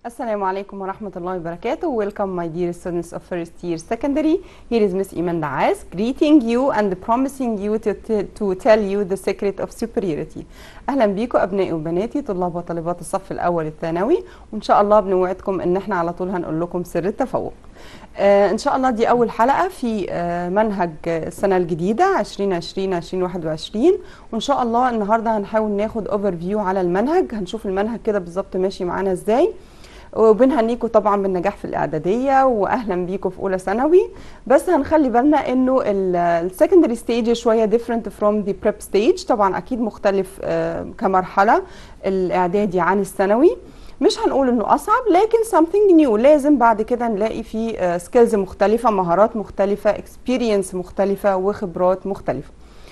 Assalamu alaikum wa rahmatullahi wa barakatuh. Welcome my dear students of first year secondary. Here is Miss Iman Daaz greeting you and promising you to tell you the secret of superiority. أهلا بيكم أبنائي وبناتي طلاب وطالبات الصف الأول الثانوي، وإن شاء الله بنوعدكم إن إحنا على طول هنقول لكم سر التفوق. إن شاء الله دي أول حلقة في منهج السنة الجديدة 2020-2021، وإن شاء الله النهاردة هنحاول ناخد اوفر فيو على المنهج، هنشوف المنهج كده بالظبط ماشي معانا إزاي، وبنهنيكم طبعا بالنجاح في الاعداديه واهلا بيكم في اولى ثانوي. بس هنخلي بالنا انه السكندري ستيج شويه different from the prep stage، طبعا اكيد مختلف كمرحله الاعدادي عن الثانوي. مش هنقول انه اصعب، لكن something new، لازم بعد كده نلاقي فيه سكيلز مختلفه، مهارات مختلفه، experience مختلفه، وخبرات مختلفه.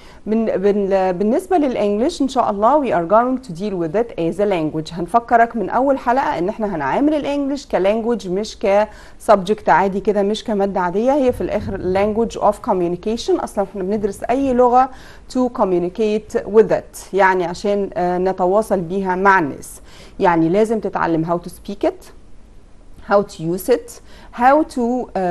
بالنسبة للإنجليش إن شاء الله we are going to deal with it as a language. هنفكرك من أول حلقة إن إحنا هنعامل الإنجليش كلانجوج، مش كسبجكت عادي كده، مش كمادة عادية، هي في الآخر language of communication. أصلا إحنا بندرس أي لغة to communicate with it، يعني عشان نتواصل بيها مع الناس، يعني لازم تتعلم how to speak it، how to use it, how to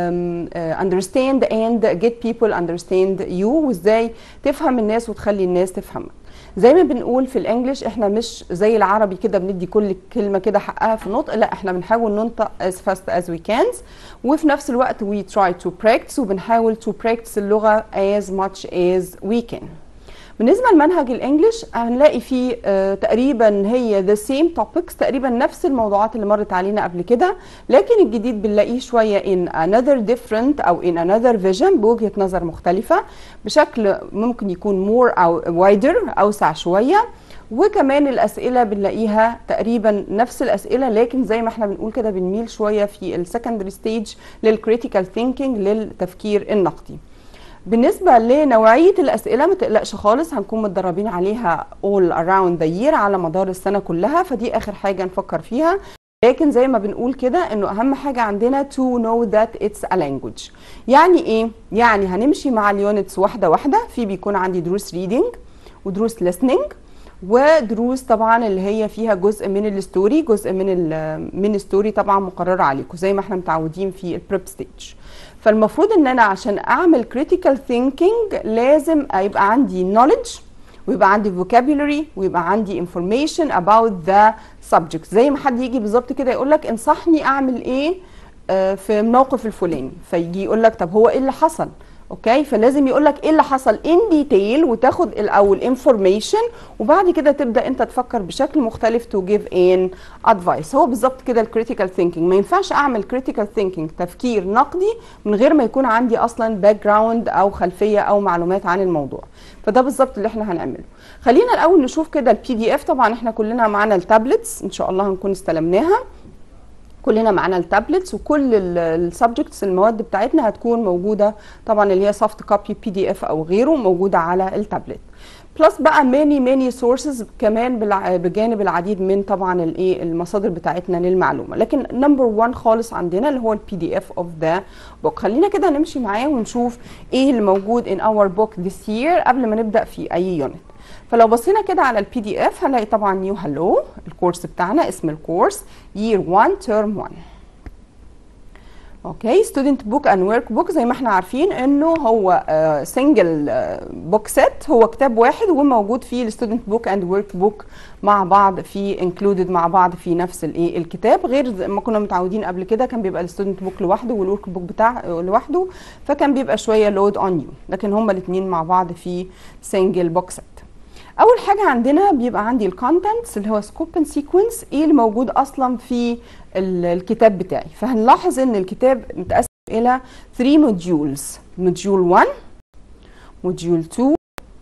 understand and get people understand you، وازاي تفهم الناس وتخلي الناس تفهمك. زي ما بنقول في الانجليش احنا مش زي العربي كده بندي كل كلمة كده حقها في النطق، لا احنا بنحاول ننطق as fast as we can، وفي نفس الوقت we try to practice، وبنحاول to practice اللغة as much as we can. بالنسبة لمنهج الانجليش هنلاقي فيه تقريبا هي the same topics، تقريبا نفس الموضوعات اللي مرت علينا قبل كده، لكن الجديد بنلاقيه شوية in another different أو in another vision، بوجهة نظر مختلفة، بشكل ممكن يكون more أو wider، أوسع شوية. وكمان الأسئلة بنلاقيها تقريبا نفس الأسئلة، لكن زي ما احنا بنقول كده بنميل شوية في السكندري ستيج للكريتيكال ثينكينج، للتفكير النقدي. بالنسبة لنوعية الأسئلة ما تقلقش خالص، هنكون متدربين عليها all around the year على مدار السنة كلها، فدي آخر حاجة نفكر فيها. لكن زي ما بنقول كده إنه أهم حاجة عندنا to know that it's a language. يعني إيه؟ يعني هنمشي مع اليونتس واحدة واحدة، في بيكون عندي دروس reading ودروس listening ودروس طبعا اللي هي فيها جزء من الستوري، جزء من الستوري طبعا مقررة عليكم زي ما احنا متعودين في البريب ستيج. فالمفروض ان انا عشان اعمل critical thinking لازم يبقى عندي knowledge، ويبقى عندي vocabulary، ويبقى عندي information about the subject. زي ما حد يجي بالظبط كده يقول لك انصحني اعمل ايه في الموقف الفلاني، فيجي يقول لك طب هو ايه اللي حصل؟ اوكي، فلازم يقول لك ايه اللي حصل in detail، وتاخد الاول information، وبعد كده تبدا انت تفكر بشكل مختلف to give an advice. هو بالظبط كده الكريتيكال ثينكينج. ما ينفعش اعمل كريتيكال ثينكينج تفكير نقدي من غير ما يكون عندي اصلا باك جراوند او خلفيه او معلومات عن الموضوع، فده بالظبط اللي احنا هنعمله. خلينا الاول نشوف كده البي دي اف. طبعا احنا كلنا معانا التابلتس، ان شاء الله هنكون استلمناها، كلنا معانا التابلتس، وكل السبجكتس المواد بتاعتنا هتكون موجوده طبعا اللي هي سوفت كوبي بي دي اف او غيره موجوده على التابلت. بلس بقى ماني سورسز كمان بجانب العديد من طبعا الايه المصادر بتاعتنا للمعلومه، لكن نمبر 1 خالص عندنا اللي هو البي دي اف اوف ذا بوك. خلينا كده نمشي معاه ونشوف ايه اللي موجود in our book this year قبل ما نبدا في اي يونت. فلو بصينا كده على البي دي اف هنلاقي طبعا نيو هالو الكورس بتاعنا، اسم الكورس year 1 term 1. اوكي، ستودنت بوك اند ورك بوك. زي ما احنا عارفين انه هو سنجل بوك سيت، هو كتاب واحد وموجود فيه الستودنت بوك اند ورك بوك مع بعض، في انكلودد مع بعض في نفس الايه الكتاب، غير ما كنا متعودين قبل كده كان بيبقى الستودنت بوك لوحده والورك بوك بتاع لوحده، فكان بيبقى شويه لود اون يو، لكن هما الاثنين مع بعض في سنجل بوك سيت. اول حاجه عندنا بيبقى عندي الكونتنتس اللي هو سكوب اند سيكونس، ايه اللي موجود اصلا في الكتاب بتاعي. فهنلاحظ ان الكتاب متقسم الى 3 موديولز، موديول 1 موديول 2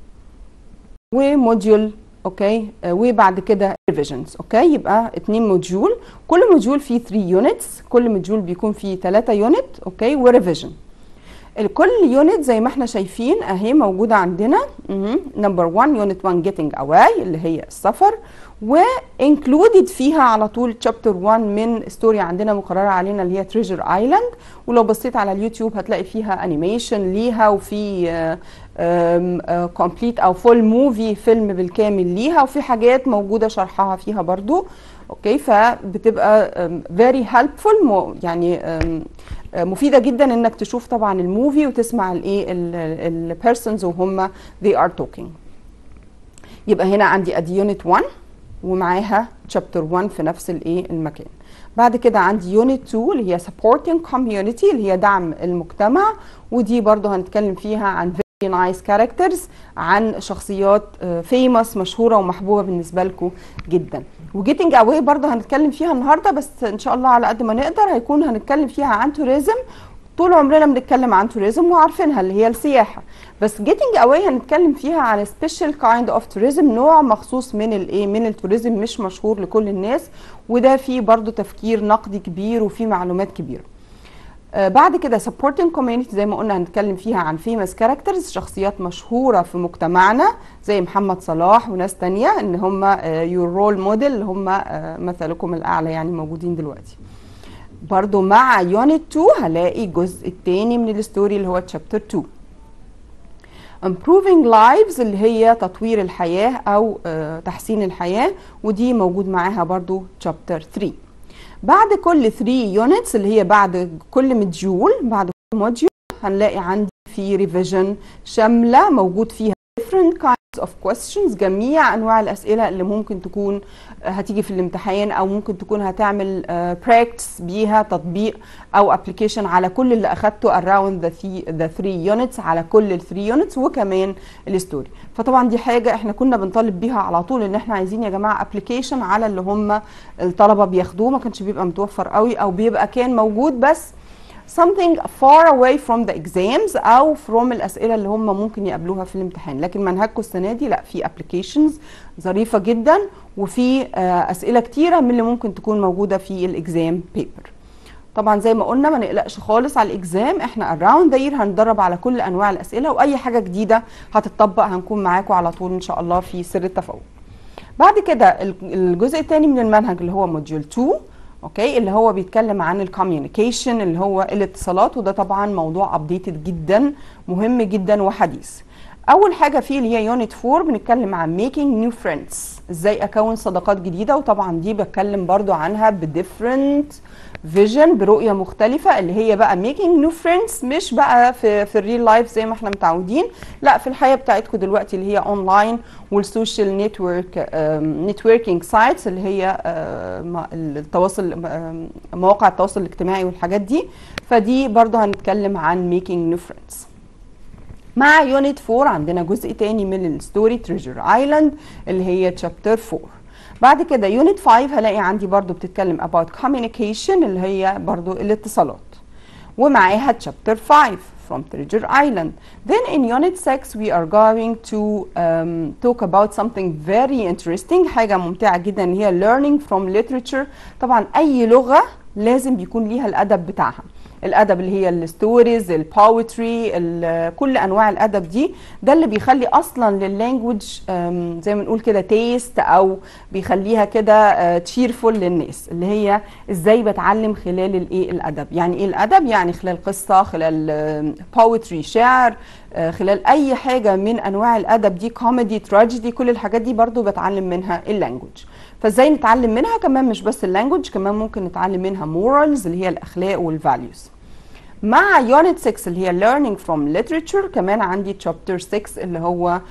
وموديول اوكي، وبعد كده ريفيجنز. اوكي، يبقى 2 موديول، كل موديول فيه 3 يونتس، كل موديول بيكون فيه 3 يونت اوكي وريفيجن. الكل يونت زي ما احنا شايفين اهي موجوده عندنا. نمبر 1 يونت 1 جيتنج اواي اللي هي السفر، وانكلودد فيها على طول تشابتر 1 من ستوري عندنا مقرره علينا اللي هي تريجر ايلاند، ولو بصيت على اليوتيوب هتلاقي فيها انيميشن ليها، وفي كومبليت او فول موفي، فيلم بالكامل ليها، وفي حاجات موجوده شرحها فيها برضو. اوكي، فبتبقى very helpful، يعني مفيده جدا انك تشوف طبعا الموفي وتسمع الايه البيرسونز وهم they are talking. يبقى هنا عندي ادي يونت 1 ومعاها chapter 1 في نفس الايه المكان. بعد كده عندي يونت 2 اللي هي supporting community اللي هي دعم المجتمع، ودي برضو هنتكلم فيها عن very nice characters، عن شخصيات famous مشهورة ومحبوبة بالنسبة لكم جدا. وجيتنج اواي برضو هنتكلم فيها النهاردة، بس ان شاء الله على قد ما نقدر هنتكلم فيها عن توريزم. طول عمرنا بنتكلم عن توريزم وعارفينها اللي هي السياحة، بس جيتنج اواي هنتكلم فيها عن سبيشال كايند اوف توريزم، نوع مخصوص من الايه من التوريزم مش مشهور لكل الناس، وده فيه برضو تفكير نقدي كبير وفيه معلومات كبيرة. بعد كده supporting community زي ما قلنا هنتكلم فيها عن famous characters، شخصيات مشهورة في مجتمعنا زي محمد صلاح وناس تانية، ان هم your role model، اللي هم مثلكم الأعلى يعني موجودين دلوقتي. برضو مع يونت 2 هلاقي الجزء الثاني من الستوري اللي هو chapter 2 improving lives اللي هي تطوير الحياة أو تحسين الحياة، ودي موجود معاها برضو chapter 3. بعد كل 3 يونتس اللي هي بعد كل موديول هنلاقي عندي في ريفيجن شاملة موجود فيها different kinds of questions، جميع أنواع الأسئلة اللي ممكن تكون هتيجي في الامتحان، أو ممكن تكون هتعمل practice بيها، تطبيق أو application على كل اللي أخدته around the 3 units، على كل ال 3 units وكمان الستوري. فطبعا دي حاجة احنا كنا بنطالب بيها على طول، ان احنا عايزين يا جماعة application على اللي هم الطلبة بياخدوه، ما كانش بيبقى متوفر قوي، أو بيبقى كان موجود بس something far away from the exams او from الاسئله اللي هم ممكن يقابلوها في الامتحان. لكن منهجكم السنه دي لا، في applications ظريفه جدا، وفي اسئله كتيره من اللي ممكن تكون موجوده في الاكزام بيبر. طبعا زي ما قلنا ما نقلقش خالص على الاكزام، احنا around the year هندرب على كل انواع الاسئله، واي حاجه جديده هتطبق هنكون معاكم على طول ان شاء الله في سر التفوق. بعد كده الجزء الثاني من المنهج اللي هو موديول 2، اوكي، اللي هو بيتكلم عن الكوميونيكيشن اللي هو الاتصالات، وده طبعا موضوع ابديتد جدا، مهم جدا وحديث. اول حاجه فيه اللي هي يونت 4 بنتكلم عن ميكينج نيو فريندز، ازاي اكون صداقات جديده، وطبعا دي بتكلم برضو عنها بديفرنت فيجن، برؤيه مختلفه، اللي هي بقى ميكينج نيو فريندز مش بقى في الريل لايف زي ما احنا متعودين، لا في الحياه بتاعتكم دلوقتي اللي هي اونلاين والسوشيال نتوركينج سايتس اللي هي التواصل، مواقع التواصل الاجتماعي والحاجات دي. فدي برضو هنتكلم عن ميكينج نيو فريندز. مع يونت 4 عندنا جزء تاني من الستوري تريجر ايلاند اللي هي chapter 4. بعد كده يونت 5 هلاقي عندي برضو بتتكلم about communication اللي هي برضو الاتصالات، ومعاها chapter 5 from Treasure Island. Then in unit 6 we are going to talk about something very interesting، حاجة ممتعة جدا، هي learning from literature. طبعا أي لغة لازم بيكون ليها الأدب بتاعها، الادب اللي هي الستوريز، البويتري، كل انواع الادب دي، ده اللي بيخلي اصلا لللانجوج زي ما نقول كده تيست، او بيخليها كده تشيرفول للناس، اللي هي ازاي بتعلم خلال الايه الادب. يعني ايه الادب؟ يعني خلال قصه، خلال بويتري شعر، خلال اي حاجه من انواع الادب دي، كوميدي، تراجيدي، كل الحاجات دي برضو بتعلم منها اللانجوج. فازاي نتعلم منها؟ كمان مش بس اللانجوج، كمان ممكن نتعلم منها مورالز اللي هي الاخلاق والفاليوز. مع يونت 6 اللي هي learning from literature كمان عندي chapter 6 اللي هو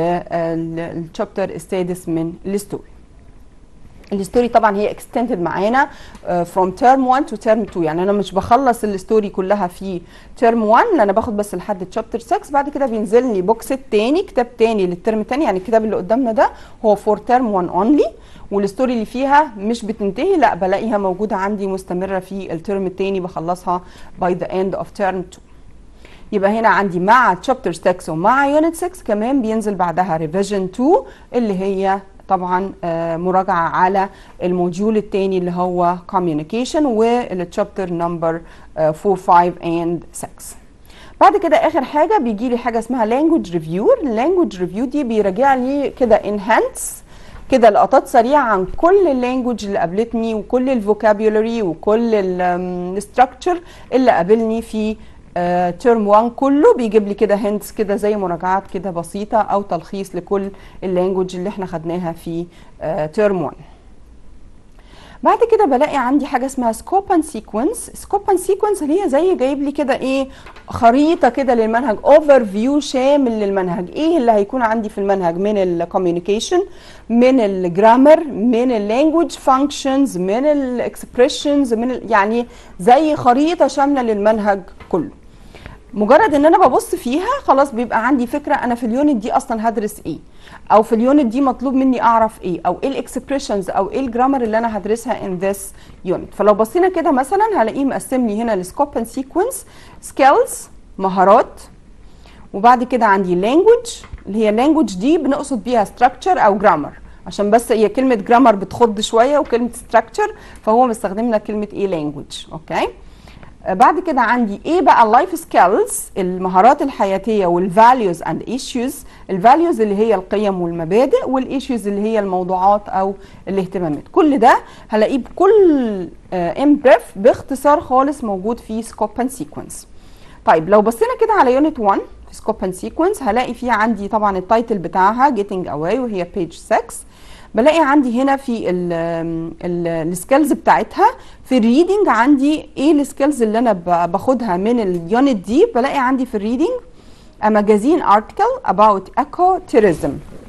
الشابتر السادس من الستوري. الستوري طبعا هي extended معانا from term 1 to term 2، يعني انا مش بخلص الستوري كلها في term 1، انا باخد بس لحد chapter 6، بعد كده بينزل لي بوكس التاني، كتاب تاني للترم التاني، يعني الكتاب اللي قدامنا ده هو for term 1 only، والستوري اللي فيها مش بتنتهي، لا بلاقيها موجوده عندي مستمره في الترم التاني، بخلصها by the end of term 2. يبقى هنا عندي مع chapter 6 ومع يونت 6 كمان بينزل بعدها revision 2 اللي هي طبعا مراجعه على الموديول الثاني اللي هو communication والchapter number 4 5 and 6. بعد كده اخر حاجه بيجي لي حاجه اسمها language review. اللانجوج ريفيو دي بيراجع لي كده enhance كده لقطات سريعه عن كل اللانجوج اللي قابلتني، وكل الفوكابيولري، وكل الستراكشر اللي قابلني في ترم 1 كله بيجيب لي كده هنتس كده زي مراجعات كده بسيطه او تلخيص لكل اللانجوج اللي احنا خدناها في ترم 1. بعد كده بلاقي عندي حاجه اسمها سكوب اند سيكونس. سكوب اند سيكونس اللي هي زي جايب لي كده ايه، خريطه كده للمنهج، اوفر فيو شامل للمنهج، ايه اللي هيكون عندي في المنهج من الكوميونيكيشن، من الجرامر، من اللانجوج فانكشنز، من الاكسبريشنز، يعني زي خريطه شامله للمنهج كله. مجرد ان انا ببص فيها خلاص بيبقى عندي فكره انا في اليونت دي اصلا هدرس ايه، او في اليونت دي مطلوب مني اعرف ايه، او ايه الاكسبريشنز او ايه الجرامر اللي انا هدرسها in this unit. فلو بصينا كده مثلا هلاقيه مقسم لي هنا السكوب اند سيكونس، سكيلز مهارات، وبعد كده عندي لانجوج اللي هي اللانجوج دي بنقصد بيها ستراكشر او جرامر، عشان بس هي كلمه جرامر بتخض شويه وكلمه ستراكشر فهو مستخدم لنا كلمه ايه لانجوج. اوكي. بعد كده عندي ايه بقى اللايف سكيلز، المهارات الحياتيه، والفاليوز اند ايشوز. الفاليوز اللي هي القيم والمبادئ، والايشوز اللي هي الموضوعات او الاهتمامات. كل ده هلاقيه بكل ان بريف باختصار خالص موجود في سكوب اند سيكونس. طيب لو بصينا كده على يونت 1 في سكوب اند سيكونس هلاقي فيه عندي طبعا التايتل بتاعها Getting Away وهي بيج 6. بلاقي عندي هنا في السكيلز بتاعتها في الريدنج عندي ايه السكيلز اللي انا باخدها من اليونت دي. بلاقي عندي في الريدنج a magazine article about ecotourism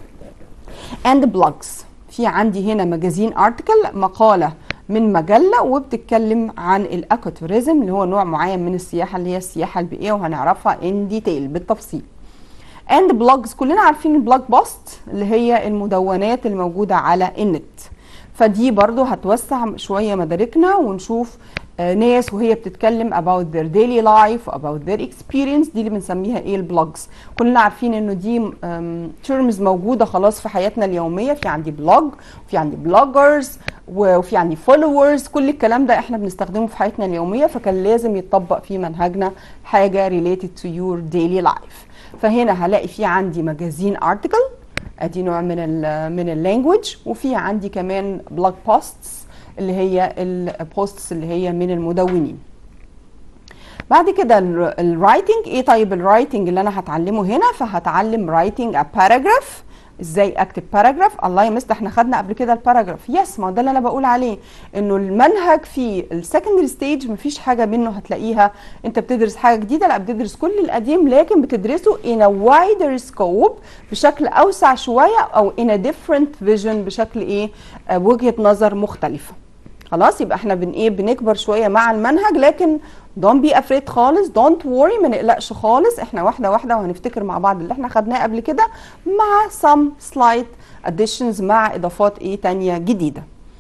and blogs. في عندي هنا ماجازين ارتكل، مقاله من مجله وبتتكلم عن الايكوتوريزم اللي هو نوع معين من السياحه اللي هي السياحه البيئيه، وهنعرفها ان ديتيل بالتفصيل. and blogs كلنا عارفين البلوج بوست اللي هي المدونات الموجودة على النت، فدي برضو هتوسع شوية مداركنا ونشوف ناس وهي بتتكلم about their daily life about their experience. دي اللي بنسميها ايه البلوجز. كلنا عارفين انه دي terms موجودة خلاص في حياتنا اليومية، في عندي بلوج وفي عندي بلوجرز وفي عندي followers، كل الكلام ده احنا بنستخدمه في حياتنا اليومية، فكان لازم يتطبق في منهجنا حاجة related to your daily life. فهنا هلاقي في عندي ماجازين ارتكل، ادي نوع من اللانجوج، وفي عندي كمان بلوج بوستس اللي هي البوستس اللي هي من المدونين. بعد كده الرايتنج ايه. طيب الرايتنج اللي انا هتعلمه هنا، فهتعلم رايتنج ا باراجراف، ازاي اكتب باراجراف. الله يا مستر احنا خدنا قبل كده الباراجراف. يس، ما ده اللي انا بقول عليه، انه المنهج في السكندري ستيج مفيش حاجه منه هتلاقيها انت بتدرس حاجه جديده، لا بتدرس كل القديم لكن بتدرسه in a wider scope بشكل اوسع شويه، او in a different vision بشكل ايه، بوجهه نظر مختلفه. خلاص يبقى احنا بنكبر شويه مع المنهج، لكن don't be afraid خالص، don't worry، ما نقلقش خالص، احنا واحده واحده وهنفتكر مع بعض اللي احنا خدناه قبل كده مع some slight additions، مع اضافات ايه تانية جديده.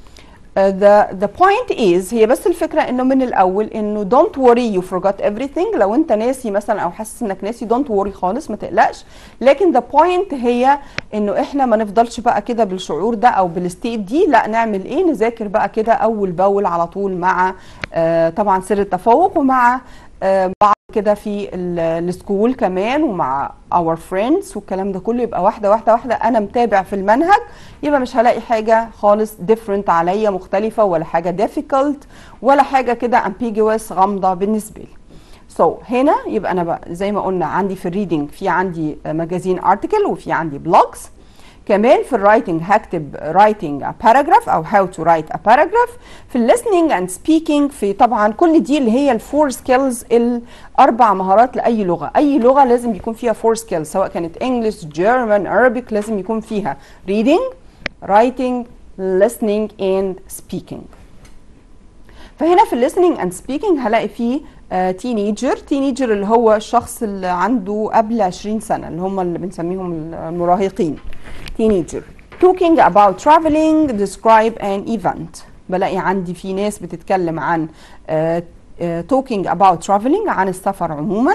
the point is، هي بس الفكره انه من الاول انه don't worry you forgot everything. لو انت ناسي مثلا او حاسس انك ناسي don't worry خالص، ما تقلقش. لكن the point هي انه احنا ما نفضلش بقى كده بالشعور ده او بالستيت دي، لا نعمل ايه، نذاكر بقى كده اول باول على طول مع طبعا سر التفوق، ومع بعض كده في السكول كمان، ومع our friends والكلام ده كله. يبقى واحده واحده واحده انا متابع في المنهج، يبقى مش هلاقي حاجه خالص different عليا مختلفه، ولا حاجه difficult، ولا حاجه كده ambiguous غامضه بالنسبه لي. هنا يبقى انا بقى زي ما قلنا عندي في الريدنج في عندي ماجازين ارتكل وفي عندي بلوجز. كمان في الرايتنج هكتب رايتنج ا باراجراف او هاو تو رايت ا باراجراف. في الليسننج اند سبيكينج في طبعا كل دي اللي هي الفور سكيلز، الاربع مهارات لاي لغه. اي لغه لازم يكون فيها فور سكيلز، سواء كانت انجلش، جيرمان، عربيك، لازم يكون فيها ريدنج، رايتنج، listening and speaking. فهنا في الليسننج اند سبيكينج هلاقي فيه تينيجر اللي هو الشخص اللي عنده قبل 20 سنه، اللي هم اللي بنسميهم المراهقين. teenager. talking about traveling, describe an event. بلاقي عندي في ناس بتتكلم عن talking about traveling، عن السفر عموما،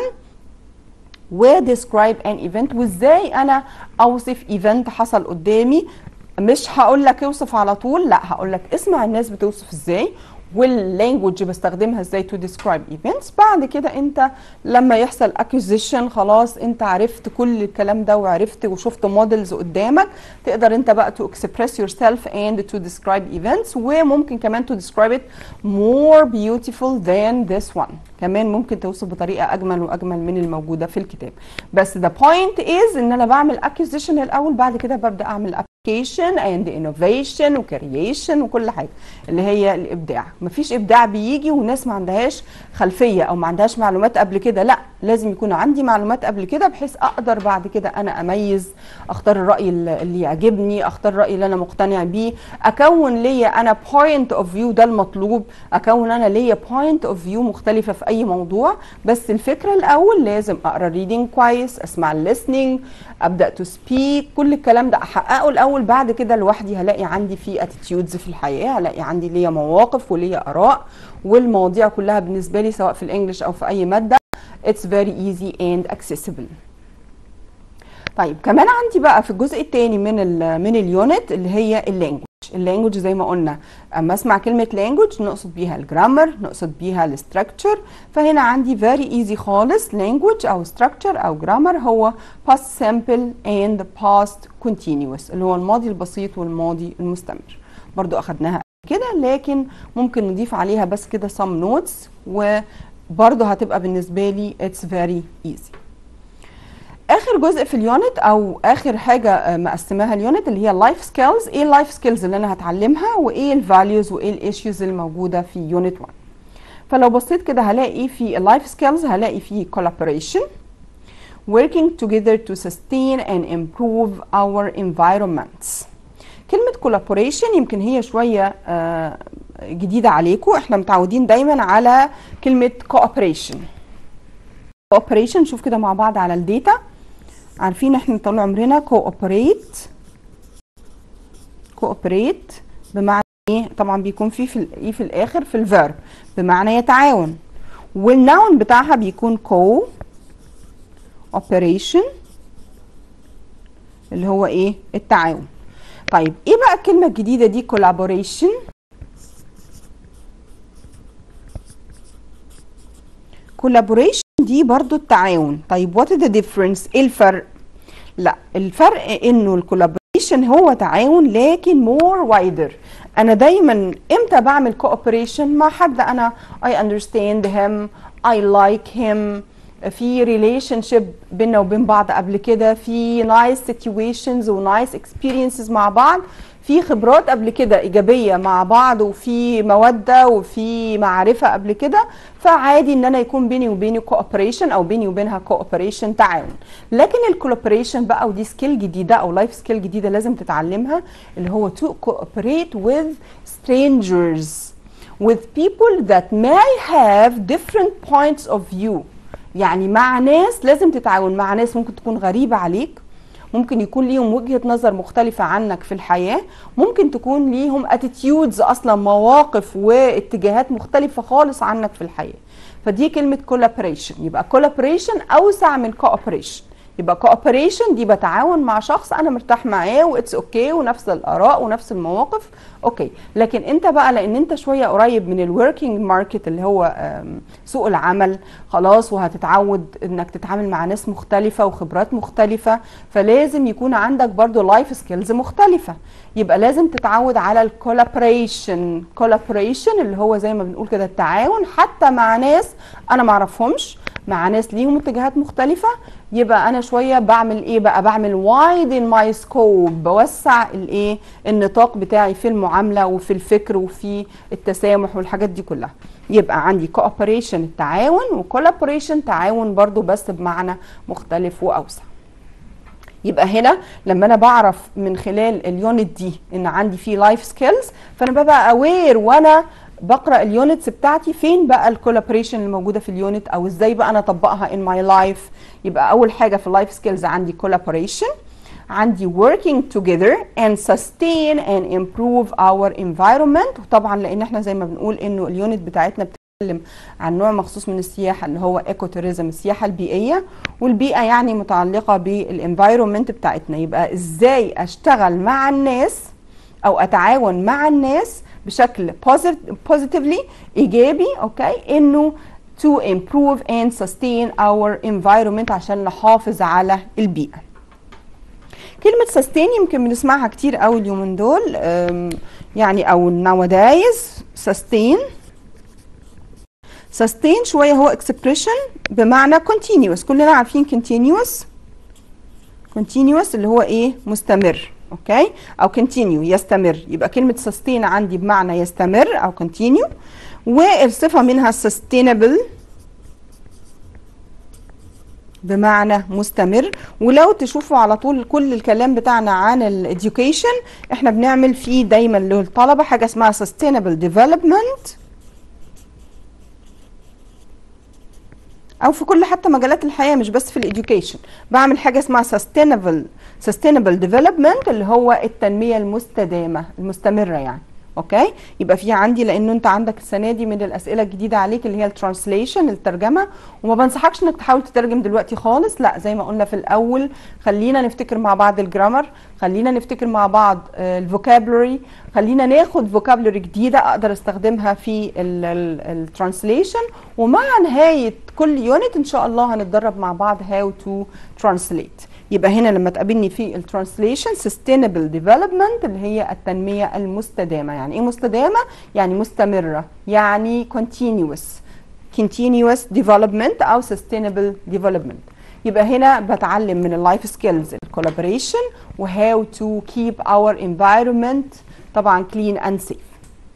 و describe an event، وازاي انا اوصف event حصل قدامي. مش هقول لك اوصف على طول، لا هقول لك اسمع الناس بتوصف ازاي، واللانجوج بستخدمها ازاي to describe events. بعد كده انت لما يحصل acquisition خلاص انت عرفت كل الكلام ده وعرفت وشفت موديلز قدامك، تقدر انت بقى to express yourself and to describe events، وممكن كمان to describe it more beautiful than this one، كمان ممكن توصف بطريقه اجمل واجمل من الموجوده في الكتاب. بس the point is ان انا بعمل acquisition الاول، بعد كده ببدا اعمل application and innovation وكرييشن وكل حاجه اللي هي الابداع. مفيش ابداع بيجي وناس ما عندهاش خلفيه او ما عندهاش معلومات قبل كده، لا لازم يكون عندي معلومات قبل كده بحيث اقدر بعد كده انا اميز، اختار الراي اللي يعجبني، اختار الراي اللي انا مقتنع بيه، اكون ليا انا point of view، ده المطلوب، اكون انا ليا point of view مختلفه في اي موضوع. بس الفكره الاول لازم اقرا reading كويس، اسمع listening، ابدا to speak، كل الكلام ده احققه الاول، بعد كده لوحدي هلاقي عندي في attitudes في الحياه، هلاقي عندي ليا مواقف وليا اراء، والمواضيع كلها بالنسبه لي سواء في الانجليش او في اي ماده it's very easy and accessible. طيب كمان عندي بقى في الجزء الثاني من اليونت اللي هي اللانجوج. اللانجوج زي ما قلنا اما اسمع كلمه لانجوج نقصد بيها الجرامر، نقصد بيها الستراكشر. فهنا عندي very easy خالص لانجوج او structure او جرامر هو past simple and past continuous اللي هو الماضي البسيط والماضي المستمر. برضو اخدناها كده لكن ممكن نضيف عليها بس كده some notes وبرضو هتبقى بالنسبه لي it's very easy. اخر جزء في اليونت او اخر حاجه مقسماها اليونت اللي هي اللايف سكيلز. ايه اللايف سكيلز اللي انا هتعلمها وايه الفاليوز وايه الايشوز الموجوده في يونت 1. فلو بصيت كده هلاقي في اللايف سكيلز هلاقي في collaboration, working together to sustain and improve our environments. كلمه collaboration يمكن هي شويه جديده عليكم، احنا متعودين دايما على كلمه cooperation. cooperation شوف كده مع بعض على الداتا، عارفين احنا طول عمرنا cooperate بمعنى ايه؟ طبعا بيكون في في الاخر في الفيرب بمعنى يتعاون، والناون بتاعها بيكون cooperation اللي هو ايه؟ التعاون. طيب ايه بقى الكلمه الجديده دي collaboration؟ دي برضو التعاون. طيب what is the difference؟ ايه الفرق؟ لا الفرق انه الكولابوريشن هو تعاون لكن more wider. انا دايما امتى بعمل cooperation مع حد انا I understand him I like him، في relationship بيننا وبين بعض قبل كده، في nice situations و nice experiences مع بعض، في خبرات قبل كده إيجابية مع بعض، وفي مودة وفي معرفة قبل كده، فعادي ان انا يكون بيني وبيني cooperation او بيني وبينها cooperation تعاون. لكن الكولابوريشن بقى ودي سكيل جديدة او لايف سكيل جديدة لازم تتعلمها اللي هو to cooperate with strangers with people that may have different points of view. يعني مع ناس لازم تتعاون مع ناس ممكن تكون غريبة عليك، ممكن يكون ليهم وجهة نظر مختلفة عنك في الحياة، ممكن تكون ليهم attitudes أصلا مواقف واتجاهات مختلفة خالص عنك في الحياة. فدي كلمة collaboration. يبقى collaboration أوسع من cooperation. يبقى cooperation دي بتعاون مع شخص أنا مرتاح معاه وإتس أوكي ونفس الآراء ونفس المواقف أوكي. لكن أنت بقى لأن أنت شوية قريب من الوركينج ماركت اللي هو سوق العمل خلاص، وهتتعود إنك تتعامل مع ناس مختلفة وخبرات مختلفة، فلازم يكون عندك برضو لايف سكيلز مختلفة. يبقى لازم تتعود على الكولابوريشن. كولابوريشن اللي هو زي ما بنقول كده التعاون حتى مع ناس أنا معرفهمش، مع ناس ليهم اتجاهات مختلفة. يبقى انا شويه بعمل ايه بقى؟ بعمل widen my scope، بوسع الايه النطاق بتاعي في المعامله وفي الفكر وفي التسامح والحاجات دي كلها. يبقى عندي cooperation التعاون وcollaboration تعاون برضو بس بمعنى مختلف واوسع. يبقى هنا لما انا بعرف من خلال اليونت دي ان عندي فيه لايف سكيلز، فانا ببقى اوير وانا بقرا اليونتس بتاعتي فين بقى الكولابوريشن الموجوده في اليونت او ازاي بقى انا اطبقها ان ماي لايف. يبقى اول حاجه في اللايف سكيلز عندي collaboration، عندي working together and sustain and improve our environment. وطبعا لان احنا زي ما بنقول انه اليونت بتاعتنا بتتكلم عن نوع مخصوص من السياحه اللي هو ايكو توريزم، السياحه البيئيه، والبيئه يعني متعلقه بالانفايرمنت بتاعتنا. يبقى ازاي اشتغل مع الناس او اتعاون مع الناس بشكل positively ايجابي، اوكي، انه to improve and sustain our environment عشان نحافظ على البيئة. كلمة sustain يمكن بنسمعها كتير قوي اليومين دول، يعني او nowadays. sustain شوية هو expression بمعنى continuous، كلنا عارفين continuous اللي هو ايه؟ مستمر، اوكي، او continue يستمر. يبقى كلمة sustain عندي بمعنى يستمر او continue، والصفة منها sustainable بمعنى مستمر. ولو تشوفوا على طول كل الكلام بتاعنا عن الاديوكيشن احنا بنعمل فيه دايما للطلبة حاجة اسمها sustainable development، او في كل حتى مجالات الحياة مش بس في الاديوكيشن، بعمل حاجة اسمها sustainable development اللي هو التنمية المستدامة المستمرة يعني، اوكي. يبقى في عندي، لانه انت عندك السنه دي من الاسئله الجديده عليك اللي هي الترانسليشن، الترجمه، وما بنصحكش انك تحاول تترجم دلوقتي خالص، لا، زي ما قلنا في الاول خلينا نفتكر مع بعض الجرامر، خلينا نفتكر مع بعض الفوكابلري، خلينا ناخد فوكابلري جديده اقدر استخدمها في الترانسليشن، ومع نهايه كل يونت ان شاء الله هنتدرب مع بعض هاو تو ترانسليت. يبقى هنا لما تقابلني في الترانسليشن sustainable development اللي هي التنمية المستدامة. يعني ايه مستدامة؟ يعني مستمرة، يعني continuous development او sustainable development. يبقى هنا بتعلم من اللايف سكيلز الكولابوريشن وهاو تو keep our environment طبعا clean and safe.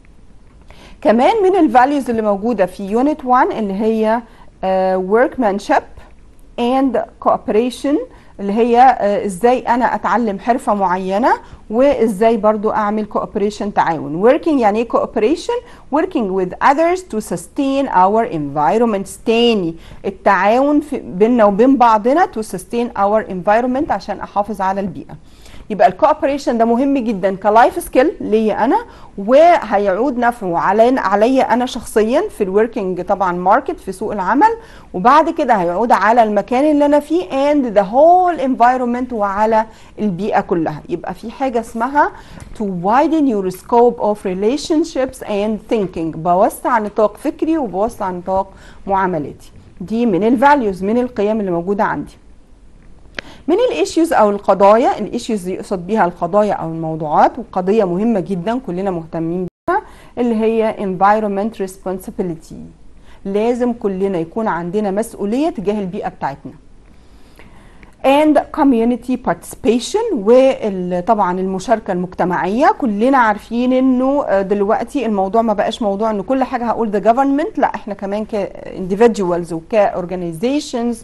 كمان من الفاليوز اللي موجودة في يونت 1 اللي هي workmanship and cooperation، اللي هي ازاي انا اتعلم حرفة معينة وازاي برضو اعمل cooperation تعاون. working يعني ايه cooperation؟ working with others to sustain our environment. تاني التعاون بيننا وبين بعضنا to sustain our environment عشان احافظ على البيئة. يبقى الكوبريشن ده مهم جدا كلايف سكيل ليا انا، وهيعود نفعه عليا انا شخصيا في الوركينج طبعا ماركت في سوق العمل، وبعد كده هيعود على المكان اللي انا فيه and the whole environment وعلى البيئة كلها. يبقى في حاجة اسمها to widen your scope of relationships and thinking، بوسع نطاق فكري وبوسع نطاق معاملاتي. دي من الفاليوز، من القيم اللي موجودة عندي. من الايشيوز او القضايا، الايشيوز يقصد بيها القضايا او الموضوعات، وقضيه مهمه جدا كلنا مهتمين بيها اللي هي environment responsibility. لازم كلنا يكون عندنا مسؤوليه تجاه البيئه بتاعتنا. and community participation، وطبعا المشاركه المجتمعيه. كلنا عارفين انه دلوقتي الموضوع ما بقاش موضوع انه كل حاجه هقول the government، لا، احنا كمان ك individuals وك organizations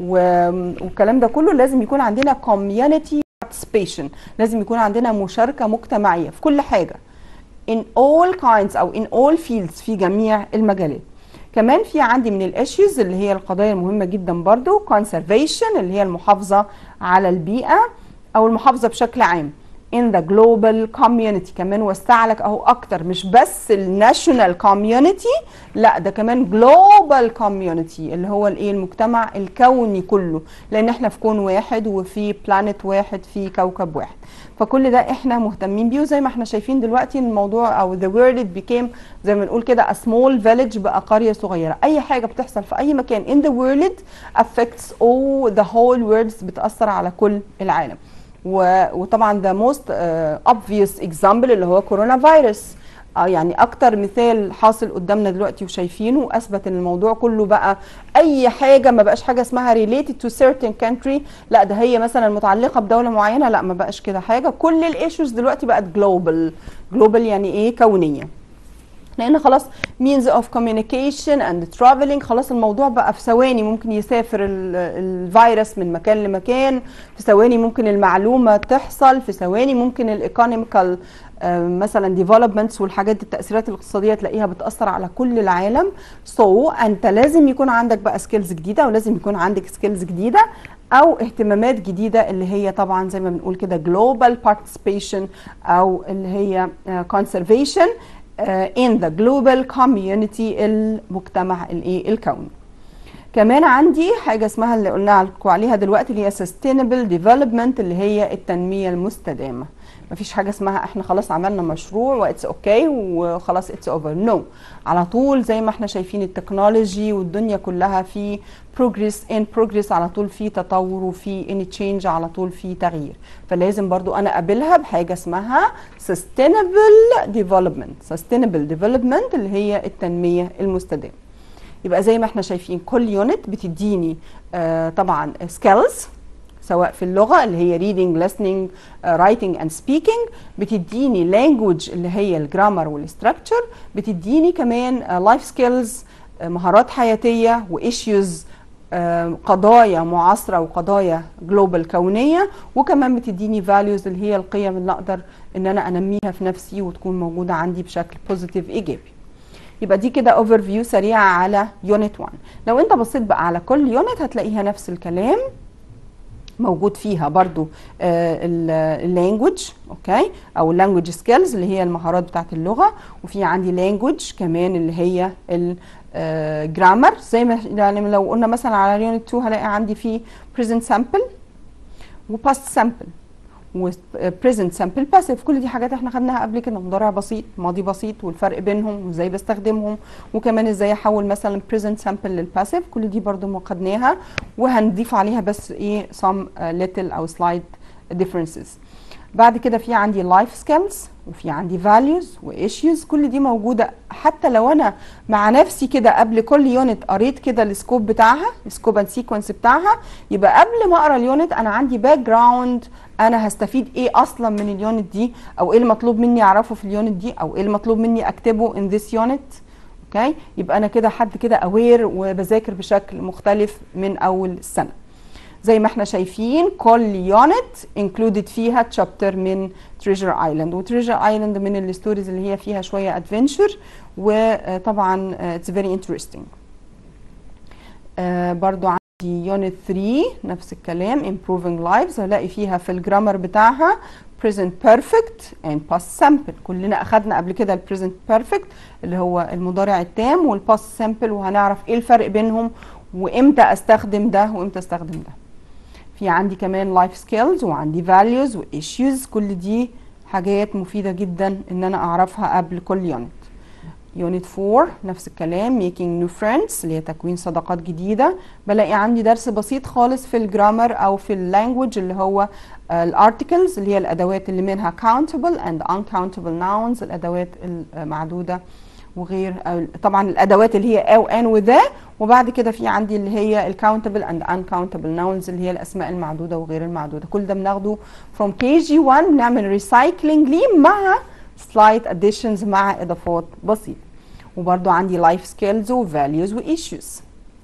والكلام ده كله لازم يكون عندنا community participation، لازم يكون عندنا مشاركه مجتمعيه في كل حاجه in all kinds او in all fields في جميع المجالات. كمان في عندي من الاشيوز اللي هي القضايا المهمة جدا برضو conservation اللي هي المحافظة على البيئة او المحافظة بشكل عام in the global community. كمان وسع لك اهو اكتر، مش بس الناشونال community، لا ده كمان global community اللي هو الايه؟ المجتمع الكوني كله، لان احنا في كون واحد وفي بلانت واحد في كوكب واحد، فكل ده احنا مهتمين بيه. وزي ما احنا شايفين دلوقتي الموضوع او the world became زي ما بنقول كده a small village، بقى قرية صغيرة. اي حاجة بتحصل في اي مكان in the world affects all the whole world، بتأثر على كل العالم. وطبعا the most obvious example اللي هو كورونا فيروس، يعني اكتر مثال حاصل قدامنا دلوقتي وشايفينه، واثبت ان الموضوع كله بقى اي حاجه ما بقاش حاجه اسمها related to certain country، لا ده هي مثلا متعلقه بدوله معينه، لا ما بقاش كده حاجه. كل الايشوز دلوقتي بقت global يعني ايه؟ كونيه، لان خلاص means of communication and traveling، خلاص الموضوع بقى في ثواني ممكن يسافر الفيروس من مكان لمكان، في ثواني ممكن المعلومه تحصل، في ثواني ممكن الايكونوميكال مثلا ديفلوبمنتس والحاجات التاثيرات الاقتصاديه تلاقيها بتاثر على كل العالم. انت لازم يكون عندك بقى سكيلز جديده، ولازم يكون عندك سكيلز جديده او اهتمامات جديده اللي هي طبعا زي ما بنقول كده global participation او اللي هي conservation in the global community، المجتمع الكوني. كمان عندي حاجه اسمها اللي قلنا عليها دلوقتي اللي هي sustainable development اللي هي التنميه المستدامه. مفيش حاجه اسمها احنا خلاص عملنا مشروع واتس اوكي وخلاص اتس اوفر، نو. على طول زي ما احنا شايفين التكنولوجي والدنيا كلها في بروجريس ان بروجريس، على طول في تطور وفي ان تشينج، على طول في تغيير. فلازم برضو انا اقابلها بحاجه اسمها sustainable development. sustainable development اللي هي التنميه المستدامه. يبقى زي ما احنا شايفين كل يونت بتديني طبعا سكيلز، سواء في اللغه اللي هي reading listening writing and speaking، بتديني language اللي هي الجرامر والستراكشر، بتديني كمان life skills مهارات حياتيه وايشوز قضايا معاصره وقضايا جلوبال كونيه، وكمان بتديني values اللي هي القيم اللي اقدر ان انا انميها في نفسي وتكون موجوده عندي بشكل بوزيتيف ايجابي. يبقى دي كده اوفر فيو سريعه على يونت 1. لو انت بصيت بقى على كل يونت هتلاقيها نفس الكلام موجود فيها برضو اللانجوج، اوكي، او اللانجوج سكيلز اللي هي المهارات بتاعت اللغه، وفي عندي لانجوج كمان اللي هي الجرامر. زي ما يعني لو قلنا مثلا على يونت 2 هلاقي عندي فيه present simple وpast simple وبريزنت سامبل باسيف. كل دي حاجات احنا خدناها قبل كده، مضارع بسيط ماضي بسيط والفرق بينهم وازاي بستخدمهم، وكمان ازاي احول مثلا بريزنت سامبل للباسيف. كل دي برضو ما خدناها، وهنضيف عليها بس ايه some little او slight differences. بعد كده في عندي لايف سكيلز وفي عندي فاليوز وايشوز، كل دي موجوده. حتى لو انا مع نفسي كده قبل كل يونت قريت كده السكوب بتاعها، السكوب اند سيكونس بتاعها، يبقى قبل ما اقرا اليونت انا عندي باك جراوند، انا هستفيد ايه اصلا من اليونت دي، او ايه المطلوب مني اعرفه في اليونت دي، او ايه المطلوب مني اكتبه in this unit. اوكي، يبقى انا كده حد كده اوير وبذاكر بشكل مختلف من اول السنه. زي ما احنا شايفين كل يونت انكلودد فيها تشابتر من تريجر ايلاند، وتريجر ايلاند من الستوريز اللي هي فيها شويه ادفنتشر، وطبعا اتس فيري انترستنج. برضو عندي يونت 3 نفس الكلام improving lives، هلاقي فيها في الجرامر بتاعها present perfect and past simple. كلنا اخدنا قبل كده present perfect اللي هو المضارع التام والpast simple، وهنعرف ايه الفرق بينهم وامتى استخدم ده وامتى استخدم ده. في عندي كمان life skills وعندي values و issues، كل دي حاجات مفيدة جدا ان انا اعرفها قبل كل يونت. يونت 4 نفس الكلام making new friends اللي هي تكوين صداقات جديدة. بلاقي عندي درس بسيط خالص في الجرامر او في اللانجوج اللي هو الارتكلز اللي هي الادوات اللي منها countable and uncountable nouns، الادوات المعدودة وغير طبعا الادوات اللي هي او ان وذا، وبعد كده في عندي اللي هي الكاونتبل اند انكاونتبل ناونز اللي هي الاسماء المعدوده وغير المعدوده. كل ده بناخده from KG1، بنعمل ريسايكلينج ليه مع سلايد اديشنز مع اضافات بسيطه. وبرده عندي لايف سكيلز وفاليوز وايشوز،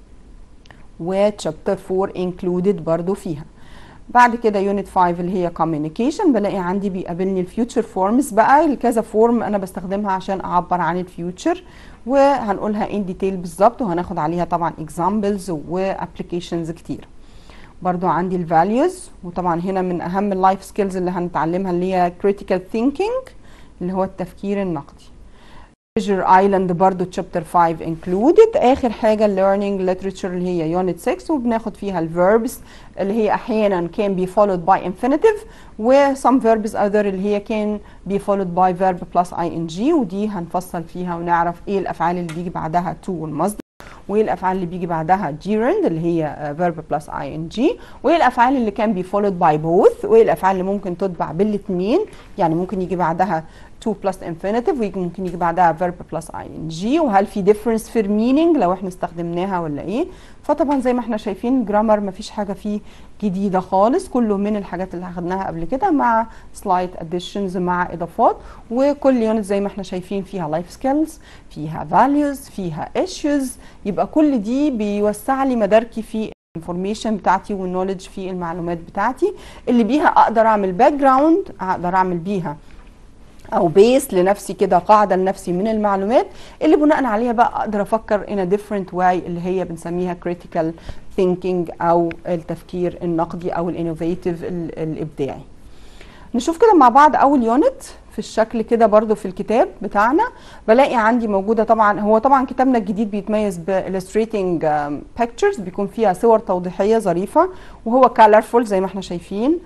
وتشابتر 4 انكلودد برده فيها. بعد كده يونت 5 اللي هي communication، بلاقي عندي بيقابلني الفيوتشر فورمز بقى، الكذا فورم انا بستخدمها عشان اعبر عن الفيوتشر، وهنقولها ان ديتيل بالظبط، وهناخد عليها طبعا اكزامبلز وابلكيشنز كتير. برضو عندي الفاليوز، وطبعا هنا من اهم اللايف سكيلز اللي هنتعلمها اللي هي critical thinking اللي هو التفكير النقدي. Treasure Island برضو chapter 5 included. اخر حاجه learning literature اللي هي unit 6، وبناخد فيها الفيربس اللي هي احيانا can be followed by infinitive، و some verbs other اللي هي can be followed by verb plus ing، ودي هنفصل فيها ونعرف ايه الافعال اللي بيجي بعدها to والمصدر، وايه الافعال اللي بيجي بعدها gerund اللي هي verb plus ing، وايه الافعال اللي can be followed by both، وايه الافعال اللي ممكن تتبع بالاثنين، يعني ممكن يجي بعدها to plus infinitive وممكن يجي بعدها verb plus ing، وهل في difference في meaning لو احنا استخدمناها ولا ايه. فطبعا زي ما احنا شايفين جرامر مفيش حاجه فيه جديده خالص، كله من الحاجات اللي اخدناها قبل كده مع slight additions مع اضافات. وكل يونت زي ما احنا شايفين فيها life skills، فيها values، فيها issues، يبقى كل دي بيوسع لي مداركي في الانفورميشن بتاعتي والنولج في المعلومات بتاعتي، اللي بيها اقدر اعمل باك جراوند، اقدر اعمل بيها او بيس لنفسي كده، قاعده لنفسي من المعلومات اللي بناء عليها بقى اقدر افكر in a different way اللي هي بنسميها critical thinking او التفكير النقدي او الانوفيتيف الابداعي. نشوف كده مع بعض اول يونت في الشكل كده برضو في الكتاب بتاعنا. بلاقي عندي موجوده طبعا، هو طبعا كتابنا الجديد بيتميز ب illustrating pictures، بيكون فيها صور توضيحيه ظريفه، وهو colorful زي ما احنا شايفين.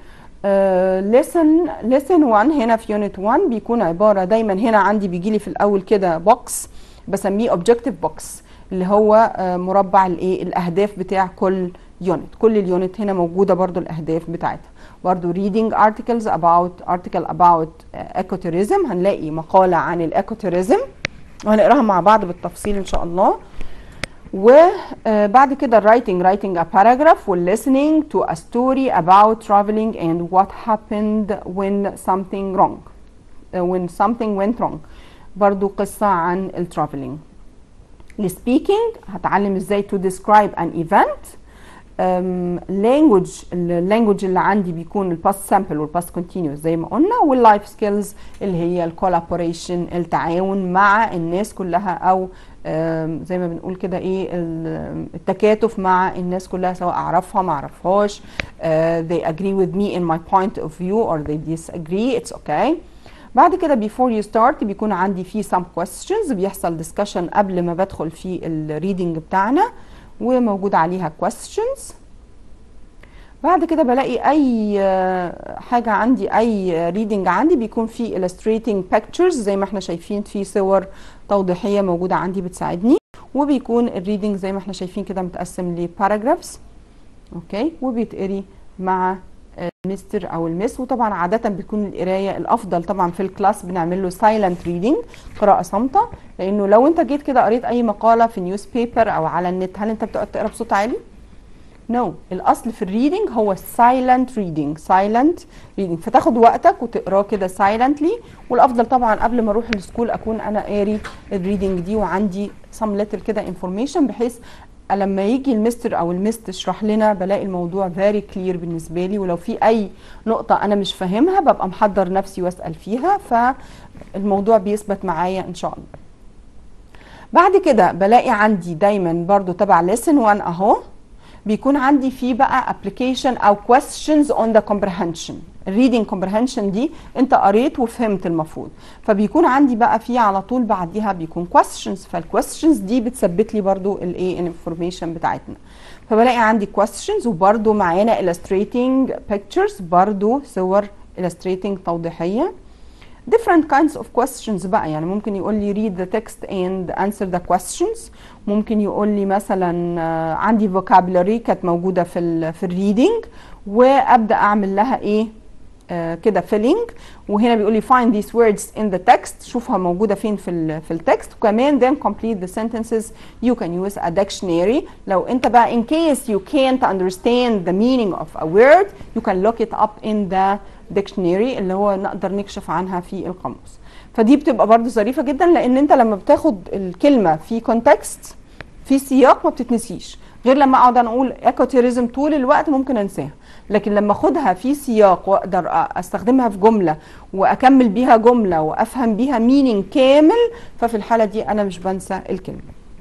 lesson 1 هنا في يونت 1 بيكون عباره دايما هنا عندي بيجي لي في الاول كده بوكس بسميه objective box اللي هو مربع الايه الاهداف بتاع كل يونت. كل اليونت هنا موجوده برضو الاهداف بتاعتها. برضو reading articles about ecotourism، هنلاقي مقاله عن الايكوتوريزم وهنقراها مع بعض بالتفصيل ان شاء الله. وبعد كده writing a paragraph و listening to a story about traveling and what happened when something went wrong. برضو قصة عن الترافلينج. السبيكينج هتعلم ازاي to describe an event. اللانجوج اللي عندي بيكون الباست سامبل والباست كونتينيوس زي ما قلنا. واللايف سكيلز اللي هي الكولابوريشن، التعاون مع الناس كلها، او زي ما بنقول كده ايه التكاتف مع الناس كلها سواء اعرفها ما اعرفهاش. they agree with me in my point of view or they disagree, it's okay. بعد كده before you start بيكون عندي فيه some questions، بيحصل discussion قبل ما بدخل في الريدنج بتاعنا وموجود عليها questions. بعد كده بلاقي اي حاجة عندي، اي reading عندي بيكون فيه illustrating pictures زي ما احنا شايفين، في صور توضيحية موجودة عندي بتساعدني. وبيكون الريدنج زي ما احنا شايفين كده متقسم لباراجرافز، اوكي، وبيتقري مع المستر او المس. وطبعا عاده بتكون القرايه الافضل طبعا في الكلاس بنعمل له سايلنت ريدنج، قراءه صامته، لانه لو انت جيت كده قريت اي مقاله في نيوز بيبر او على النت هل انت بتقعد تقرا بصوت عالي؟ نو. الاصل في الريدنج هو سايلنت ريدنج، فتاخد وقتك وتقراه كده سايلنتلي. والافضل طبعا قبل ما اروح السكول اكون انا قاري الريدنج دي وعندي سم ليتل كده انفورميشن، بحيث لما يجي المستر او المس تشرح لنا بلاقي الموضوع فيري كلير بالنسبه لي، ولو في اي نقطه انا مش فاهمها ببقى محضر نفسي واسال فيها، فالموضوع بيثبت معايا ان شاء الله. بعد كده بلاقي عندي دايما برضو تبع lesson 1 اهو بيكون عندي فيه بقى application او questions on the comprehension. الريدنج comprehension دي انت قريت وفهمت المفروض، فبيكون عندي بقى فيه على طول بعديها بيكون questions، فالquestions دي بتثبت لي برضو الايه الانفورميشن بتاعتنا. فبلاقي عندي questions وبرضو معانا illustrating pictures، برضو صور illustrating توضيحية. different kinds of questions بقى، يعني ممكن يقول لي read the text and answer the questions. ممكن يقول لي مثلا عندي vocabulary كانت موجودة في الريدنج وابدا اعمل لها ايه كده filling، وهنا بيقول لي find these words in the text، شوفها موجودة فين في التكست. وكمان then complete the sentences you can use a dictionary. لو انت بقى in case you can't understand the meaning of a word you can look it up in the dictionary اللي هو نقدر نكشف عنها في القاموس. فدي بتبقى برضو ظريفة جدا، لان انت لما بتاخد الكلمة في كونتكست في سياق ما بتتنسيش، غير لما اقعد انا اقول ايكوتوريزم طول الوقت ممكن انساها، لكن لما اخدها في سياق واقدر استخدمها في جمله واكمل بيها جمله وافهم بيها مينينج كامل، ففي الحاله دي انا مش بنسى الكلمه.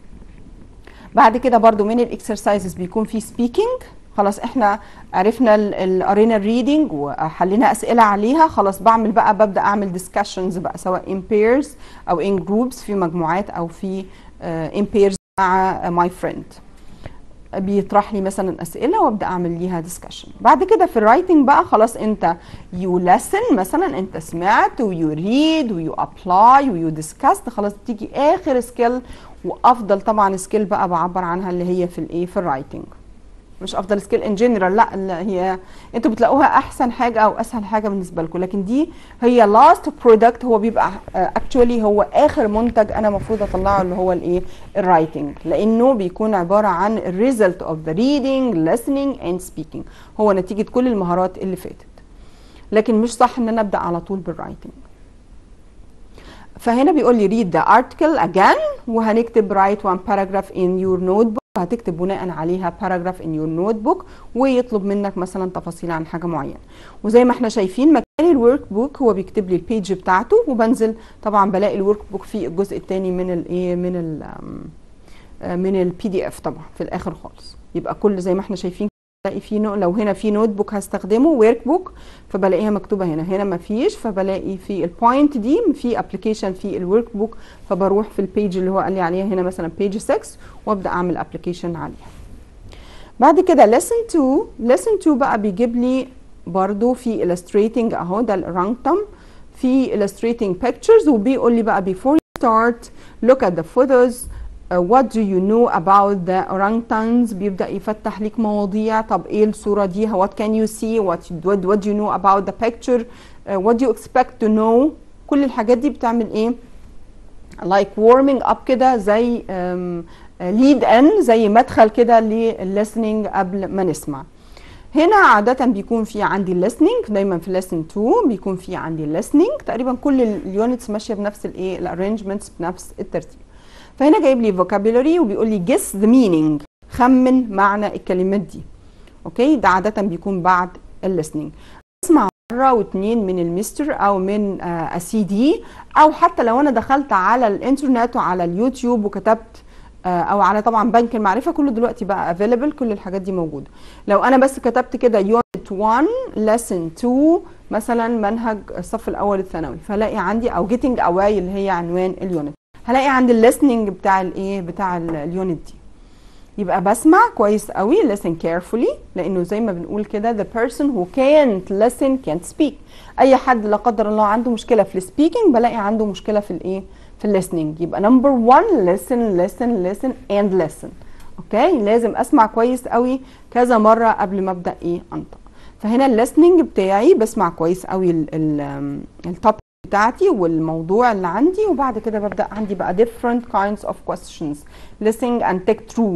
بعد كده برضو من الاكسرسايزز بيكون في سبيكينج. خلاص احنا عرفنا قرينا الريدنج وحلينا اسئله عليها، خلاص ببدا اعمل ديسكشنز بقى سواء ان بيرز او ان جروبس في مجموعات او في ان بيرز مع ماي فريند. بيطرح لي مثلا اسئله وابدا اعمل ليها ديسكشن. بعد كده في الرايتنج بقى خلاص انت يو لسن، مثلا انت سمعت ويو ريد ويو ابلاي ويو ديسكاست، خلاص بتيجي اخر سكيل وافضل طبعا سكيل بقى بعبر عنها اللي هي في الايه في الرايتنج. مش افضل سكيل ان جنرال، لا اللي هي انتوا بتلاقوها احسن حاجه او اسهل حاجه بالنسبه لكم، لكن دي هي لاست برودكت، هو بيبقى اكشولي هو اخر منتج انا المفروض اطلعه اللي هو الايه الرايتنج، لانه بيكون عباره عن الريزلت اوف ذا ريدنج listening اند سبيكينج، هو نتيجه كل المهارات اللي فاتت. لكن مش صح ان انا ابدا على طول بالرايتنج. فهنا بيقول لي read the article again وهنكتب write one paragraph in your notebook، هتكتب بناء عليها باراجراف in your notebook ويطلب منك مثلا تفاصيل عن حاجه معينه. وزي ما احنا شايفين مكان الورك بوك هو بيكتب لي البيج بتاعته، وبنزل طبعا بلاقي الورك بوك في الجزء الثاني من البي دي اف طبعا في الاخر خالص. يبقى كل زي ما احنا شايفين بلاقي في لو هنا في نوت بوك هستخدمه ورك بوك فبلاقيها مكتوبه هنا ما فيش، فبلاقي في البوينت دي في ابلكيشن في الورك بوك، فبروح في البيج اللي هو قال لي عليها هنا مثلا بيج 6 وابدا اعمل ابلكيشن عليها. بعد كده lesson 2 بقى بيجيب لي برضو في illustrating اهو ده الاورانجتان، في illustrating pictures، وبيقول لي بقى before you start look at the photos what do you know about the orangutans. بيبدأ يفتح ليك مواضيع. طب ايه الصورة دي؟ what can you see, what do you know about the picture, what do you expect to know. كل الحاجات دي بتعمل ايه like warming up كده، زي lead in، زي مدخل كده للlistening قبل ما نسمع. هنا عادة بيكون في عندي listening، دايما في lesson 2 بيكون في عندي listening. تقريبا كل اليونتس ماشية بنفس الايه الارrangements بنفس الترتيب. فهنا جايب لي vocabulary وبيقول لي guess the meaning، خمن معنى الكلمات دي. اوكي، ده عادة بيكون بعد الليسننج. اسمع مرة واتنين من المستر او من سي دي، او حتى لو انا دخلت على الانترنت وعلى اليوتيوب وكتبت او على طبعا بنك المعرفة، كله دلوقتي بقى available، كل الحاجات دي موجودة. لو انا بس كتبت كده unit 1 lesson 2 مثلا منهج الصف الاول الثانوي، فلاقي عندي او getting away اللي هي عنوان اليونت، هلاقي عندي الليسننج بتاع الايه بتاع اليونت دي. يبقى بسمع كويس قوي listen carefully، لانه زي ما بنقول كده the person who can't listen can't speak. اي حد لا قدر الله عنده مشكله في السبيكينج بلاقي عنده مشكله في الايه في الليسننج. يبقى نمبر 1 listen listen listen and listen. اوكي، لازم اسمع كويس قوي كذا مره قبل ما ابدا ايه انطق. فهنا الليسننج بتاعي بسمع كويس قوي التوبيك بتاعتي والموضوع اللي عندي، وبعد كده ببدا عندي بقى different kinds of questions listen and take true.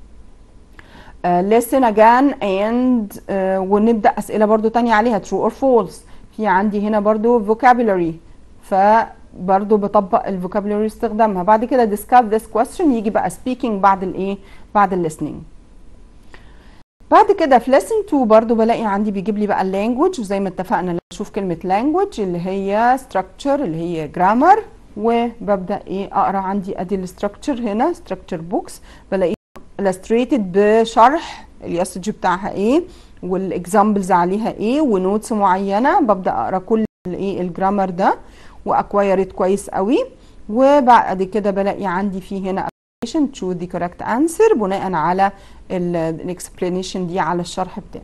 listen again and ونبدا اسئله برضو تانية عليها true or false. في عندي هنا برضو vocabulary، فبرضو بطبق الفوكابولاري استخدامها. بعد كده discuss this question، يجي بقى speaking بعد الايه بعد الليسننج. بعد كده في lesson 2 برضو بلاقي عندي بيجيب لي بقى اللانجوج، وزي ما اتفقنا اشوف كلمه language اللي هي structure اللي هي grammar، وببدا ايه اقرا عندي ادي الستراكشر هنا structure books، بلاقي illustrated بشرح اليسج بتاعها ايه والاكزامبلز عليها ايه ونوتس معينه. ببدا اقرا كل الايه الجرامر ده واكوايرت كويس قوي. وبعد كده بلاقي عندي في هنا choose the correct answer بناء على الاكسبلانيشن دي على الشرح بتاعي.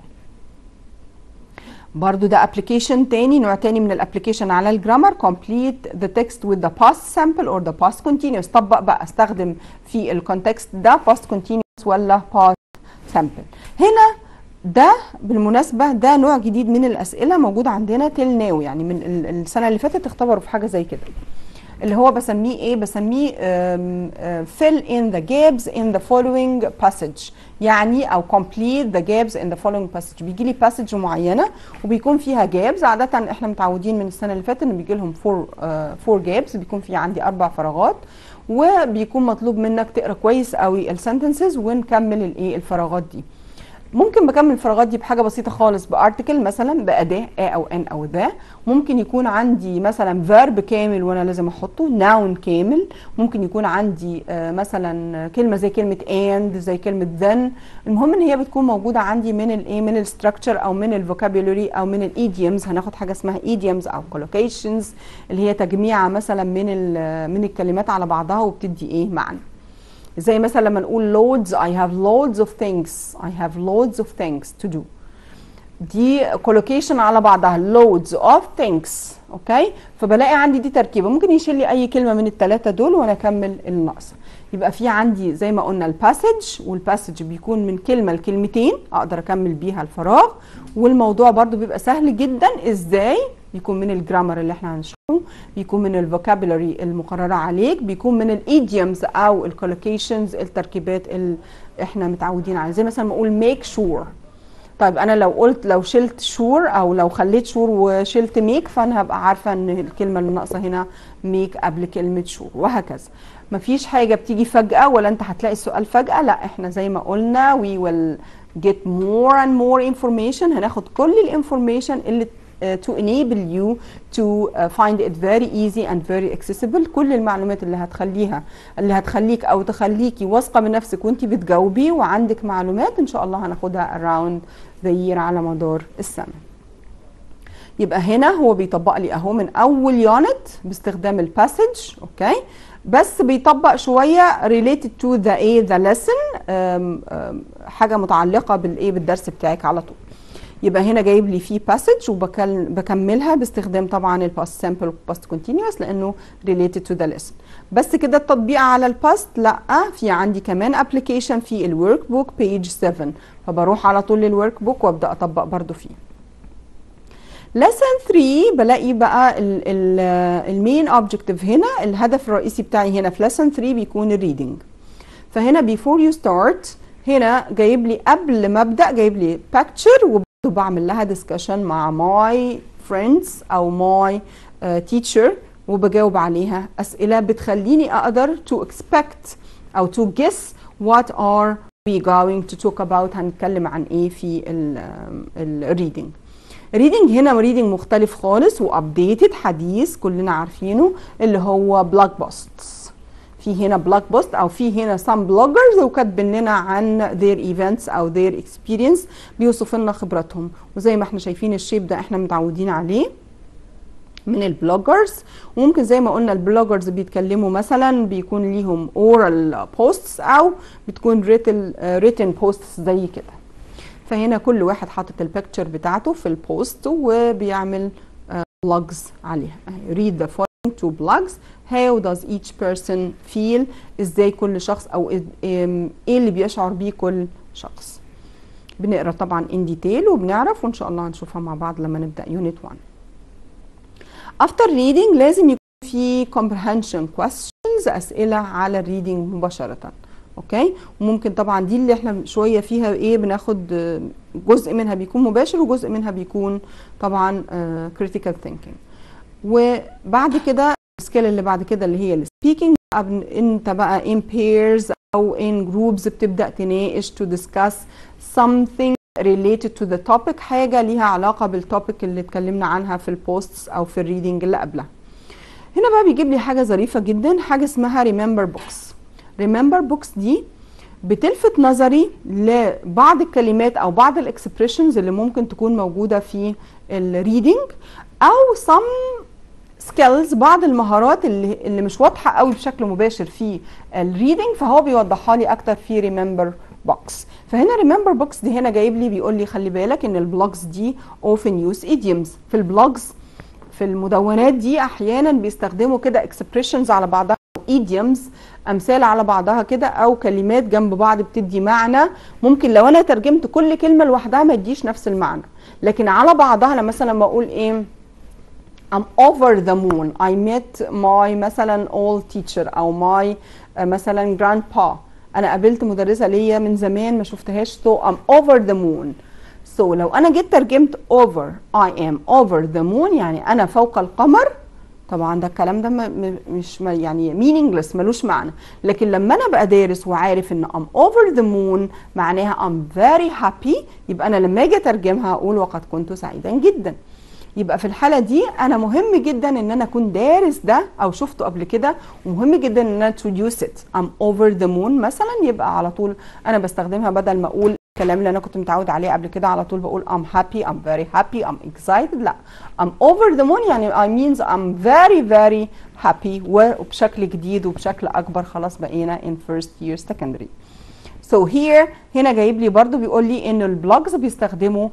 برضو ده ابلكيشن تاني، نوع تاني من الابلكيشن على الجرامر. complete the text with the past simple or the past continuous. طبق بقى استخدم في الكونتكست ده past continuous ولا past simple. هنا ده بالمناسبة ده نوع جديد من الأسئلة موجود عندنا till now، يعني من السنة اللي فاتت اختبروا في حاجة زي كده، اللي هو بسميه ايه بسميه fill in the gaps in the following passage، يعني او complete the gaps in the following passage. بيجي لي passage معينه وبيكون فيها gaps. عاده احنا متعودين من السنه اللي فاتت ان بيجي لهم 4 gaps، بيكون في عندي 4 فراغات، وبيكون مطلوب منك تقرا كويس قوي السنتنسز ونكمل الايه الفراغات دي. ممكن بكمل الفراغات دي بحاجه بسيطه خالص، بارتكل مثلا باداه او ان او ذا. ممكن يكون عندي مثلا فيرب كامل وانا لازم احطه، ناون كامل. ممكن يكون عندي مثلا كلمه زي كلمه اند، زي كلمه ذن. المهم ان هي بتكون موجوده عندي من الايه من الستراكشر او من الفوكابولري او من الايديومز. هناخد حاجه اسمها ايديومز او كولوكيشنز اللي هي تجميعه مثلا من الكلمات على بعضها وبتدي ايه معنى. زي مثلا لما نقول loads I have loads of things I have loads of things to do، دي collocation على بعضها loads of things. اوكي، فبلاقي عندي دي تركيبه ممكن يشيل لي اي كلمه من الثلاثه دول وانا اكمل الناقصه. يبقى في عندي زي ما قلنا الباسج، والباسج بيكون من كلمه لكلمتين اقدر اكمل بيها الفراغ. والموضوع برضو بيبقى سهل جدا. ازاي؟ بيكون من الجرامر اللي احنا هنشرحه، بيكون من الفوكابولري المقرره عليك، بيكون من الايديومز او الكولوكيشنز التركيبات اللي احنا متعودين عليها. زي مثلا ما اقول ميك شور. طيب انا لو شلت شور او لو خليت شور وشلت ميك، فانا هبقى عارفه ان الكلمه اللي ناقصه هنا ميك قبل كلمه شور، وهكذا. مفيش حاجه بتيجي فجاه ولا انت هتلاقي السؤال فجاه، لا احنا زي ما قلنا we will get more and more information. هناخد كل الانفورميشن اللي to enable you to find it very easy and very accessible. كل المعلومات اللي هتخليك او تخليكي واثقه من نفسك وانت بتجاوبي وعندك معلومات، ان شاء الله هناخدها around the year على مدار السنه. يبقى هنا هو بيطبق لي اهو من اول يونت باستخدام الباسج. اوكي، بس بيطبق شويه related to the lesson، حاجه متعلقه بالدرس بتاعك على طول. يبقى هنا جايب لي فيه passage وبكملها باستخدام طبعا الباست simple والباست continuous لانه related to the lesson. بس كده التطبيق على الباست؟ لا، في عندي كمان application في الورك بوك page 7، فبروح على طول للورك بوك وابدا اطبق برضو فيه. lesson 3 بلاقي بقى المين objective هنا، الهدف الرئيسي بتاعي هنا في lesson 3 بيكون الريدنج. فهنا before you start هنا جايب لي قبل ما ابدا جايب لي picture وبرضه بعمل لها discussion مع my friends او my teacher وبجاوب عليها اسئله بتخليني اقدر to expect او to guess what are we going to talk about، هنتكلم عن ايه في الريدنج. الريدنج هنا ريدنج مختلف خالص وابديتد حديث كلنا عارفينه اللي هو بلوج بوستس. في هنا بلوج بوست او في هنا some bloggers وكاتبين لنا عن their events او their experience، بيوصف لنا خبراتهم، وزي ما احنا شايفين الشيب ده احنا متعودين عليه من البلوجرز. وممكن زي ما قلنا البلوجرز بيتكلموا مثلا بيكون ليهم oral posts او بتكون written posts زي كده. فهنا كل واحد حاطط البيكتشر بتاعته في البوست وبيعمل blogs عليها. read the following two blogs. how does each person feel، ازاي كل شخص او ايه اللي بيشعر بيه كل شخص. بنقرا طبعا in detail وبنعرف، وان شاء الله هنشوفها مع بعض لما نبدا unit 1. after reading لازم يكون في comprehension questions، اسئله على الريدنج مباشره. اوكي، وممكن طبعا دي اللي احنا شويه فيها ايه بناخد جزء منها بيكون مباشر وجزء منها بيكون طبعا critical thinking. وبعد كده السكيل اللي بعد كده اللي هي السبيكينج، انت بقى in pairs او in groups بتبدا تناقش to discuss something related to the topic، حاجه ليها علاقه بالتوبيك اللي اتكلمنا عنها في البوستس او في الريدنج اللي قبلها. هنا بقى بيجيب لي حاجه ظريفه جدا، حاجه اسمها remember books. remember books دي بتلفت نظري لبعض الكلمات او بعض الاكسبريشنز اللي ممكن تكون موجوده في الريدنج او some skills، بعض المهارات اللي مش واضحه قوي بشكل مباشر في الريدنج، فهو بيوضحها لي اكتر في remember books. فهنا remember books دي هنا جايب لي بيقول لي خلي بالك ان البلوجز دي often use idioms. في البلوجز في المدونات دي احيانا بيستخدموا كده expressions على بعضها، idioms امثال على بعضها كده، او كلمات جنب بعض بتدي معنى. ممكن لو انا ترجمت كل كلمه لوحدها ما تديش نفس المعنى، لكن على بعضها انا مثلا لما اقول ايه I'm over the moon، I met my مثلا old teacher او my مثلا grandpa، انا قابلت مدرسه ليا من زمان ما شفتهاش، so I'm over the moon. so لو انا جيت ترجمت over I am over the moon يعني انا فوق القمر، طبعا ده الكلام ده مش يعني meaningless ملوش معنى. لكن لما انا بقى دارس وعارف ان I'm over the moon معناها I'm very happy، يبقى انا لما اجي اترجمها اقول وقد كنت سعيدا جدا. يبقى في الحاله دي انا مهم جدا ان انا اكون دارس ده او شفته قبل كده، ومهم جدا ان انا introduce it. I'm over the moon مثلا يبقى على طول انا بستخدمها بدل ما اقول الكلام اللي انا كنت متعود عليه قبل كده على طول بقول I'm happy I'm very happy I'm excited، لا I'm over the moon يعني I means I'm very very happy وبشكل جديد وبشكل اكبر، خلاص بقينا in first year secondary. So here هنا جايب لي برضو بيقول لي ان البلوجز بيستخدموا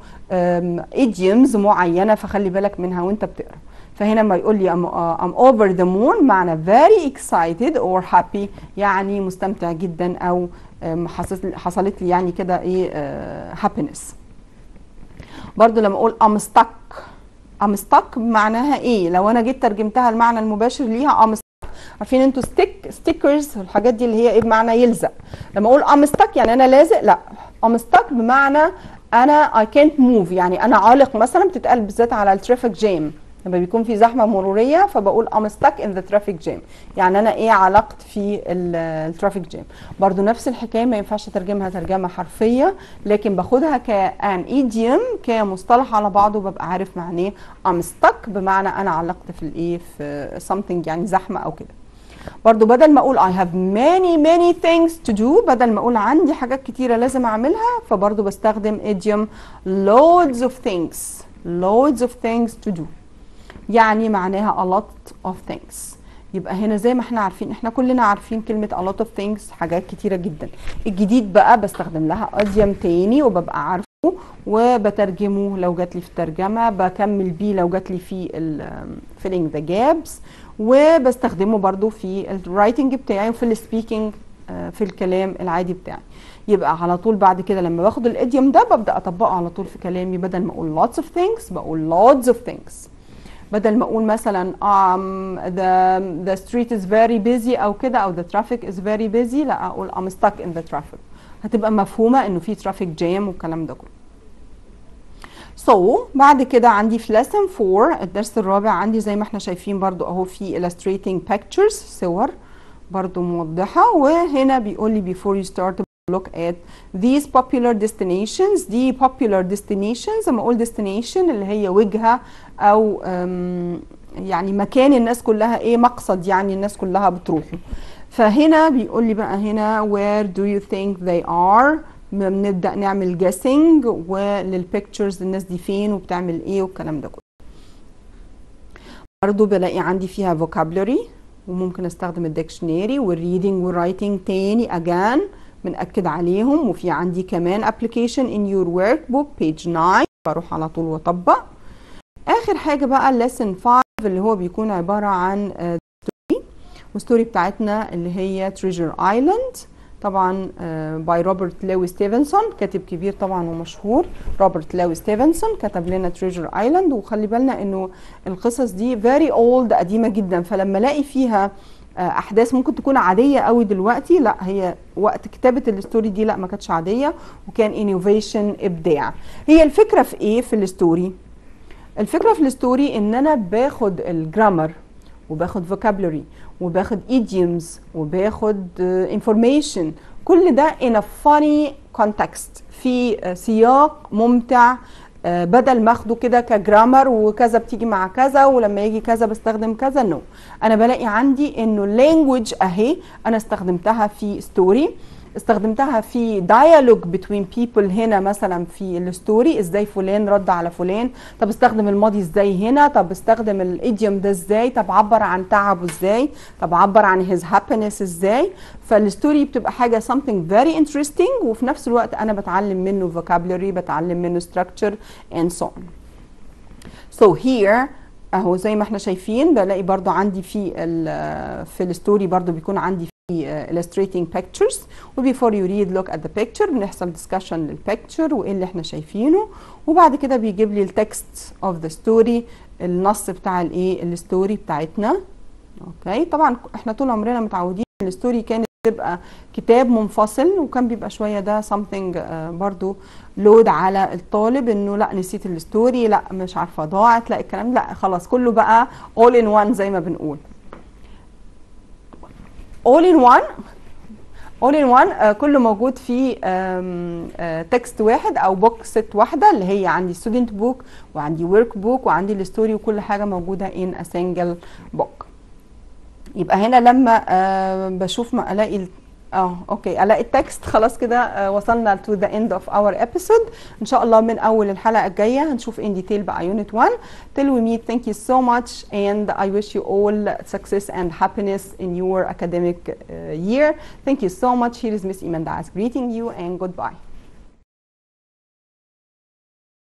idioms معينه، فخلي بالك منها وانت بتقرا. فهنا لما يقول لي I'm over the moon معنى very excited or happy يعني مستمتع جدا او حصلت لي يعني كده ايه happiness. برضو لما اقول I'm stuck معناها ايه؟ لو انا جيت ترجمتها المعنى المباشر ليها I'm stuck. عارفين انتوا ستيكرز الحاجات دي اللي هي ايه بمعنى يلزق. لما اقول I'm stuck يعني انا لازق، لا I'm stuck بمعنى انا I can't move يعني انا عالق مثلا، بتتقال بالذات على الترافيك جام لما بيكون في زحمه مروريه، فبقول I'm stuck in the traffic jam يعني انا ايه علقت في الترافيك جام. برضو نفس الحكايه ما ينفعش اترجمها ترجمه حرفيه، لكن باخدها كان idiom كمصطلح على بعضه ببقى عارف معناه. I'm stuck بمعنى انا علقت في الايه في something يعني زحمه او كده. برضو بدل ما اقول I have many things to do، بدل ما اقول عندي حاجات كتيره لازم اعملها، فبرضو بستخدم idiom loads of things to do يعني معناها a lot of things. يبقى هنا زي ما احنا عارفين، احنا كلنا عارفين كلمة a lot of things حاجات كتيرة جدا. الجديد بقى بستخدم لها idiom تاني وببقى عارفة وبترجمه لو جات لي في الترجمه، بكمل بيه لو جات لي في filling the gaps، وبستخدمه برضو في الرايتنج بتاعي وفي السبيكينج في الكلام العادي بتاعي. يبقى على طول بعد كده لما باخد الايديوم ده ببدا اطبقه على طول في كلامي، بدل ما اقول lots of things بقول lots of things. بدل ما اقول مثلا the street is very busy او كده او the traffic is very busy، لا اقول I'm stuck in the traffic. هتبقى مفهومه انه في traffic jam والكلام ده كله. So بعد كده عندي في lesson 4 الدرس الرابع عندي زي ما احنا شايفين برضو اهو في illustrating pictures، صور برضو موضحه. وهنا بيقول لي before you start look at these popular destinations. دي popular destinations، لما اقول destination اللي هي وجهة او يعني مكان الناس كلها ايه، مقصد يعني الناس كلها بتروحه. فهنا بيقول لي بقى هنا where do you think they are، بنبدأ نعمل guessing وللpictures الناس دي فين وبتعمل ايه والكلام ده كله. برضو بلاقي عندي فيها vocabulary وممكن استخدم الديكشنري والreading والwriting تاني again بنأكد عليهم. وفي عندي كمان application in your workbook page 9 بروح على طول واطبق. اخر حاجه بقى lesson 5 اللي هو بيكون عباره عن story، والستوري بتاعتنا اللي هي treasure island طبعا باي روبرت لوي ستيفنسون، كاتب كبير طبعا ومشهور. روبرت لوي ستيفنسون كتب لنا treasure island. وخلي بالنا انه القصص دي very old قديمه جدا، فلما الاقي فيها احداث ممكن تكون عاديه قوي دلوقتي، لا هي وقت كتابه الستوري دي لا ما كانتش عاديه وكان انوفيشن، ابداع. هي الفكره في ايه في الستوري؟ الفكره في الستوري ان انا باخد الجرامر وباخد فوكابلري وباخد idioms وباخد information، كل ده in a funny context، في سياق ممتع، بدل ما اخده كده كجرامر وكذا بتيجي مع كذا ولما يجي كذا بستخدم كذا. نو، انا بلاقي عندي انه اللانجوج اهي انا استخدمتها في ستوري، استخدمتها في dialogue between people هنا مثلا في الستوري، ازاي فلان رد على فلان، طب استخدم الماضي ازاي هنا، طب استخدم الايديوم ده ازاي، طب عبر عن تعبه ازاي، طب عبر عن his happiness ازاي. فالستوري بتبقى حاجه something very interesting وفي نفس الوقت انا بتعلم منه vocabulary، بتعلم منه structure and so on. So here اهو زي ما احنا شايفين بلاقي برضو عندي في الستوري برضو بيكون عندي illustrating pictures، و before you read look at the picture بنحصل discussion للpicture وايه اللي احنا شايفينه، وبعد كده بيجيب لي التكست of the story، النص بتاع الايه الستوري بتاعتنا. اوكي، طبعا احنا طول عمرنا متعودين الستوري كانت بتبقى كتاب منفصل، وكان بيبقى شويه ده something برضو لود على الطالب انه لا نسيت الستوري، لا مش عارفه ضاعت، لا الكلام لا خلاص كله بقى all in one زي ما بنقول. all in one كله موجود في تكست واحد او بوك ست واحده اللي هي عندي student book وعندي work book وعندي الستوري، وكل حاجه موجوده in a single book. يبقى هنا لما بشوف ما الاقي اوكي الاقي التكست خلاص كده وصلنا to the end of our episode. ان شاء الله من اول الحلقه الجايه هنشوف in detail بقى unit 1. Till we meet, thank you so much and I wish you all success and happiness in your academic year. Thank you so much. Here is Miss Iman Daas greeting you and goodbye.